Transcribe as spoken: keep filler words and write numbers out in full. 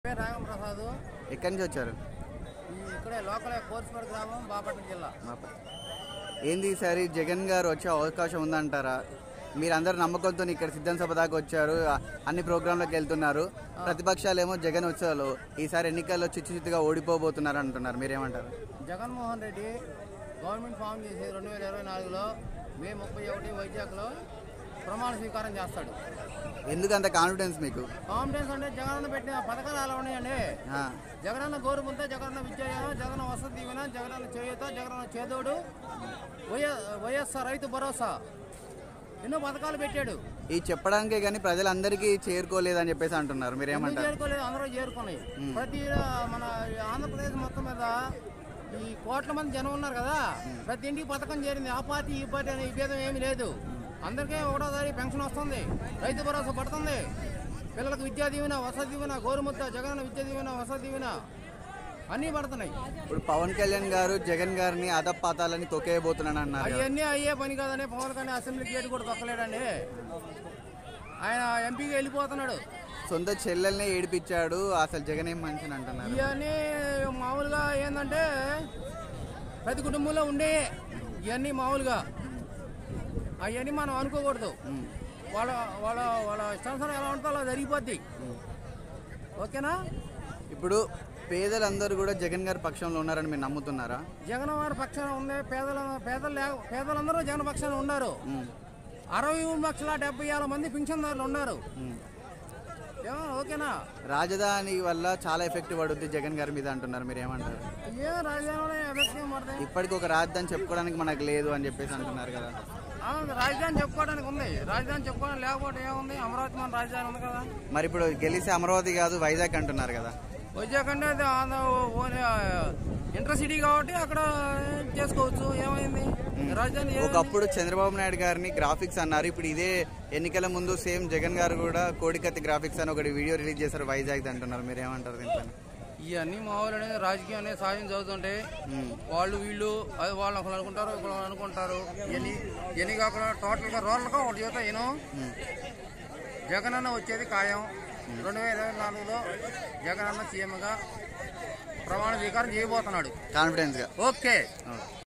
రాగం ప్రసాద్ ఎక్కడి నుంచి వచ్చారు? ఇక్కడే లోకల్ కోర్సుపేట గ్రామం, బాపట్ల జిల్లా. ఏంది ఈసారి జగన్ గారు వచ్చే అవకాశం ఉందంటారా? మీరందరూ నమ్మకంతో ఇక్కడ సిద్ధం సభ దాకా వచ్చారు, అన్ని ప్రోగ్రాంలకు వెళ్తున్నారు. ప్రతిపక్షాలేమో జగన్ వచ్చారు ఈసారి ఎన్నికల్లో చిచ్చుచిత్తుగా ఓడిపోబోతున్నారు అంటున్నారు, మీరేమంటారు? జగన్మోహన్ రెడ్డి గవర్నమెంట్ ఫామ్ చేసి రెండు వేల ఇరవై నాలుగులో మే ముప్పై ఒకటి వైజాగ్లో ప్రమాణ స్వీకారం చేస్తాడు. ఎందుకు అంత కాన్ఫిడెన్స్ మీకు? కాన్ఫిడెన్స్ అంటే జగనన్న పెట్టిన పథకాలు అలా ఉన్నాయండి. జగనన్న గోరుముద్ద, జగనన్న విద్యాయనం, జగన్ వసతి దీవెన, జగనన్న చేయూత, జగనన్న చేదోడు, వైఎస్ఆర్ రైతు భరోసా, ఎన్నో పథకాలు పెట్టాడు. ఈ చెప్పడానికే కానీ ప్రజలందరికీ చేరుకోలేదని చెప్పేసి అంటున్నారు, మీరేమంటారు? చేరుకోలేదు, అందరూ చేరుకున్నాయి. ప్రతి మన ఆంధ్రప్రదేశ్ మొత్తం మీద ఈ కోట్ల మంది జనం ఉన్నారు కదా, ప్రతి ఇంటికి పథకం చేరింది. ఆ పార్టీ ఈ పార్టీ అనే విభేదం ఏమీ లేదు. అందరికీ ఒకటో తారీఖు పెన్షన్ వస్తుంది, రైతు భరోసా పడుతుంది, పిల్లలకు విద్యా దీవెన, వసతి దీవెన, గోరుముద్ద, జగన్ విద్యా దీవెన, వసతి దీవెన అన్నీ పడుతున్నాయి. ఇప్పుడు పవన్ కళ్యాణ్ గారు జగన్ గారిని అదపాతాలని తొక్కేయబోతున్నాను అన్నారు. అవన్నీ అయ్యే పని కాదని పవన్ కళ్యాణ్ అసెంబ్లీ గేట్ కూడా తొక్కలేడండి. ఆయన ఎంపీగా వెళ్ళిపోతున్నాడు. సొంత చెల్లెల్ని ఏడిపించాడు, అసలు జగన్ ఏం మంచిని అంటున్నారు. ఇవన్నీ మామూలుగా ఏంటంటే ప్రతి కుటుంబంలో ఉండే ఇవన్నీ మామూలుగా అవన్నీ మనం అనుకోకూడదు. వాళ్ళ వాళ్ళ వాళ్ళ ఇష్టానుసారం ఎలా ఉంటుందో అలా జరిగిపోద్ది. ఓకేనా? ఇప్పుడు పేదలందరూ కూడా జగన్ గారి పక్షంలో ఉన్నారని మీరు నమ్ముతున్నారా? జగన్ వారి పక్షాన ఉంది. పేదల పేదలు పేదలందరూ జగన్ పక్షాన ఉన్నారు. అరవై మూడు లక్షల డెబ్బై వేల మంది పింఛన్దారులు ఉన్నారు. ఓకేనా? రాజధాని వల్ల చాలా ఎఫెక్ట్ పడుద్ది జగన్ గారి మీద అంటున్నారు, మీరు ఏమంటారు? ఏ రాజధాని ఎఫెక్ట్ ఏం పడుతుంది? ఇప్పటికి ఒక రాజధాని చెప్పుకోవడానికి మనకు లేదు అని చెప్పేసి అంటున్నారు కదా. రాజధాని చెప్పుకోవడానికి ఉంది, రాజధాని చెప్పుకోవడానికి లేకపోతే ఏముంది? అమరావతి మన రాజధాని ఉంది కదా. మరి ఇప్పుడు గెలిస్తే అమరావతి కాదు వైజాగ్ అంటున్నారు కదా. వైజాగ్ అంటే ఇంటర్ సిటీ కాబట్టి అక్కడ చేసుకోవచ్చు, ఏమైంది? రాజధాని ఒకప్పుడు చంద్రబాబు నాయుడు గారిని గ్రాఫిక్స్ అన్నారు, ఇప్పుడు ఇదే ఎన్నికల ముందు సేమ్ జగన్ గారు కూడా కోడికత్తి గ్రాఫిక్స్ అని ఒకటి వీడియో రిలీజ్ చేశారు వైజాగ్ అంటున్నారు, మీరు ఏమంటారు దీంట్లో? ఇవన్నీ మామూలు అనేది రాజకీయం అనేది సాయం చదువుతుంటే వాళ్ళు వీళ్ళు అది వాళ్ళు ఒకరు అనుకుంటారు, ఒకరు అనుకుంటారు. ఎన్ని ఎన్ని కాకుండా టోటల్గా రోడ్లుగా ఒకటి చేత ఏను జగన్ అన్న వచ్చేది ఖాయం. రెండు వేల ఇరవై నాలుగులో జగన్ అన్న సీఎంగా ప్రమాణ స్వీకారం చేయబోతున్నాడు కాన్ఫిడెన్స్ గా. ఓకే.